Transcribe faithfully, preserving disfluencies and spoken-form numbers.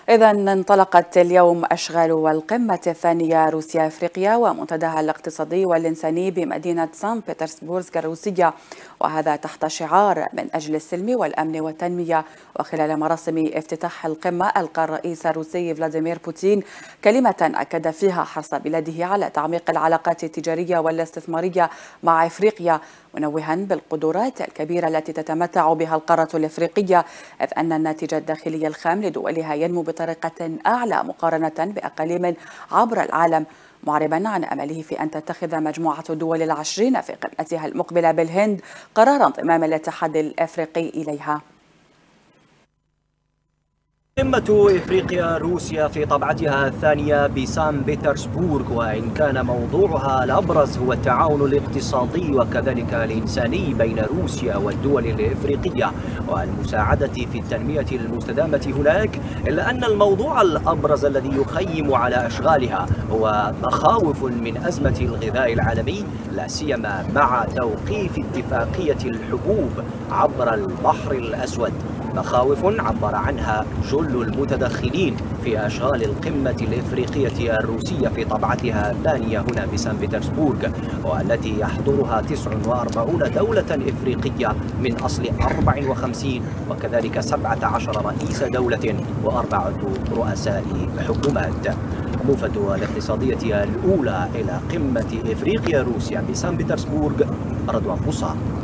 إذا انطلقت اليوم أشغال والقمة الثانية روسيا أفريقيا ومنتداها الاقتصادي والإنساني بمدينة سان بطرسبورغ الروسية، وهذا تحت شعار من أجل السلم والأمن والتنمية. وخلال مراسم افتتاح القمة ألقى الرئيس الروسي فلاديمير بوتين كلمة أكد فيها حرص بلاده على تعميق العلاقات التجارية والاستثمارية مع أفريقيا، منوها بالقدرات الكبيرة التي تتمتع بها القارة الأفريقية، إذ أن الناتج الداخلي الخام لدولها ينمو بطريقة أعلى مقارنة بأقاليم عبر العالم، معربا عن أمله في أن تتخذ مجموعة الدول العشرين في قمتها المقبلة بالهند قرار انضمام الاتحاد الأفريقي إليها. قمة إفريقيا روسيا في طبعتها الثانية بسان بطرسبورغ، وإن كان موضوعها الأبرز هو التعاون الاقتصادي وكذلك الإنساني بين روسيا والدول الإفريقية والمساعدة في التنمية المستدامة هناك، إلا أن الموضوع الأبرز الذي يخيم على أشغالها هو مخاوف من أزمة الغذاء العالمي، لا سيما مع توقيف اتفاقية الحبوب عبر البحر الأسود، مخاوف عبر عنها جل المتدخلين في أشغال القمة الإفريقية الروسية في طبعتها الثانية هنا بسان بطرسبورغ، والتي يحضرها تسع وأربعين دولة إفريقية من أصل أربع وخمسين، وكذلك سبعة عشر رئيس دولة وأربعة رؤساء حكومات. الموفد الاقتصادية الأولى إلى قمة إفريقيا روسيا بسان بطرسبورغ رضوان بوصار.